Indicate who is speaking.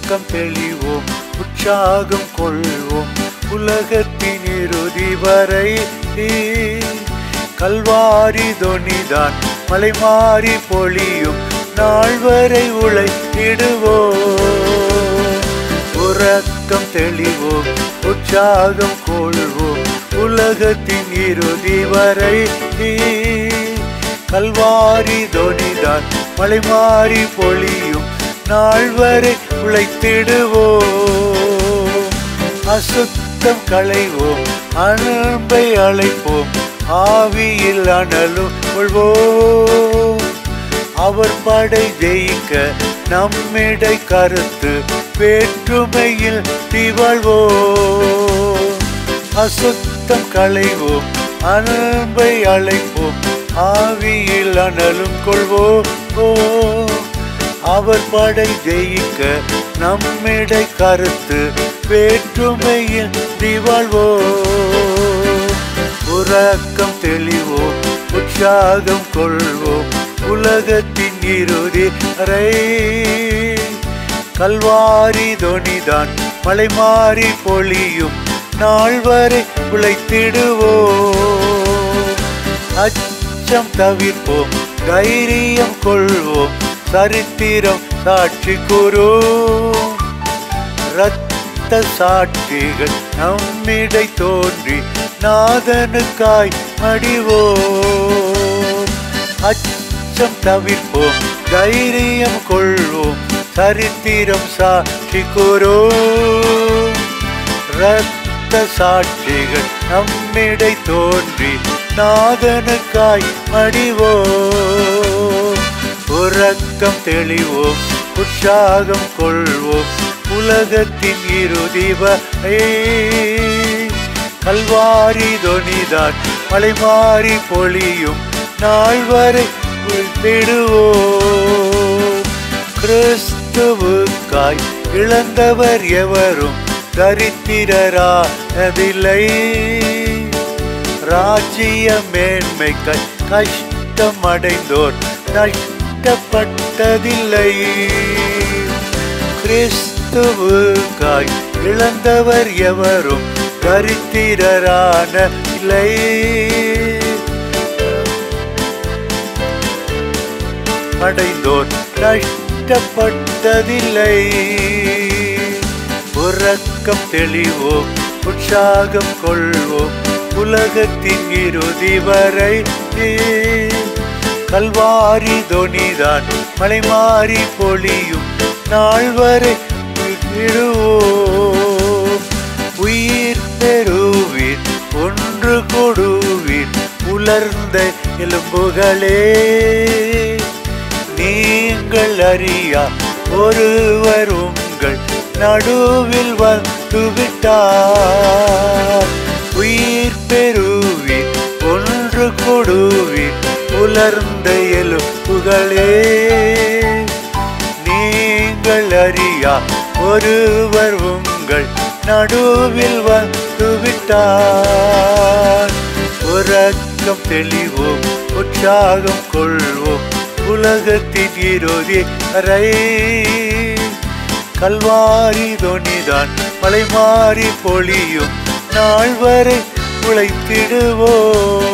Speaker 1: உறக்கம் தெளிவோம், உற்சாகம் கொள்வோம், உலகத்தின் இறுதி வரை. கல்வாரி தொனிதான் மலை மாறி பொழியும் நாள் வரை உழைத்திடுவோம். உறக்கம் தெளிவோம், உற்சாகம் கொள்வோம், உலகத்தின் இறுதி வரை. கல்வாரி தொனிதான் மலை மாறி பொழியும் நாள் வரை உழைத்திடுவோம். அசுத்தம் களைவோம், அன்பை அழைப்போம், ஆவியில் அனலும் கொள்வோம். அவர் படை ஜெயிக்க நம்மிடை கருத்து வேற்றுமையில் திகழ்வோம். அசுத்தம் களைவோம், அன்பை அழைப்போம், ஆவியில் அனலும் கொள்வோம். அவர் படை ஜெயிக்க நம்மிடை கருத்து வேற்றுமையில் திகழ்வோம். உறக்கம் தெளிவோம், உற்சாகம் கொள்வோம், உலகத்தின் இறுதி வரை. கல்வாரி தொனிதான் மலை மாறி பொழியும் நாள் வரை உழைத்திடுவோம். அச்சம் தவிர்ப்போம், தைரியம் கொள்வோம், சரித்திரம் சாட்சி கூறும். இரத்த சாட்சிகள் நம்மிடை தோன்றி நாதனுக்காய் மடிவோம். அச்சம் தவிர்ப்போம், தைரியம் கொள்வோம், சரித்திரம் சாட்சி கூறும். இரத்த சாட்சிகள் நம்மிடை தோன்றி நாதனுக்காய் மடிவோம். உறக்கம் தெளிவோம், உற்சாகம் கொள்வோம், உலகத்தின் இறுதி வரை. கல்வாரி தொனிதான் மலை மாறி பொழியும் நாள் வரை உழைத்திடுவோம். கிறிஸ்துவுக்காய் இழந்தவர் எவரும் தரித்திரரானதில்லை. ராஜ்ய மேன்மைக்காய் கஷ்டம் அடைந்தோர் நஷ்டப்பட்டதில்லை. கிறிஸ்துவுக்காய் இழந்தவர் எவரும் தரித்திரரானதில்லை. அடைந்தோர் நஷ்டப்பட்டதில்லை. உறக்கம் தெளிவோம், உற்சாகம் கொள்வோம், உலகத்தின் இறுதி வரை. கல்வாரி தொனிதான் மலை மாறி பொழியும் நாள் வரை விடுவோம். உயிர் பெறுவீர், ஒன்று கொடுவீர், உலர்ந்த எலும்புகளே. நீங்கள் அறியா ஒருவர் உங்கள் நடுவில் வந்துவிட்டார். உயிர் பெறுவீர், ஒன்று கொடுவீர், உலர்ந்த எலும்புகளே. நீங்கள் அறியா ஒருவர் உங்கள் நடுவில் வந்துவிட்டார். உறக்கம் தெளிவோம், உற்சாகம் கொள்வோம், உலகத்தின் இறுதி வரை. கல்வாரி தொனிதான் மலை மாறி பொழியும் நாள் வரை உழைத்திடுவோம்.